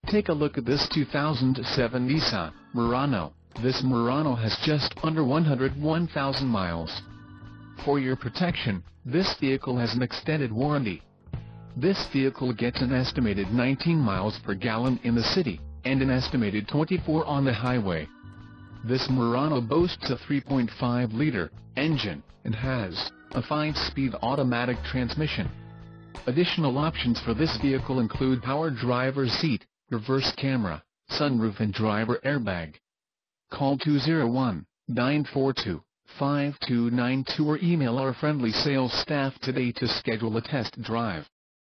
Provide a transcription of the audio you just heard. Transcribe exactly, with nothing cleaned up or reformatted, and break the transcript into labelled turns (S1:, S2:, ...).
S1: Take a look at this two thousand seven Nissan Murano. This Murano has just under one hundred one thousand miles. For your protection, this vehicle has an extended warranty. This vehicle gets an estimated nineteen miles per gallon in the city, and an estimated twenty-four on the highway. This Murano boasts a three point five liter engine, and has a five-speed automatic transmission. Additional options for this vehicle include power driver's seat, reverse camera, sunroof and driver airbag. Call two oh one, nine four two, five two nine two or email our friendly sales staff today to schedule a test drive.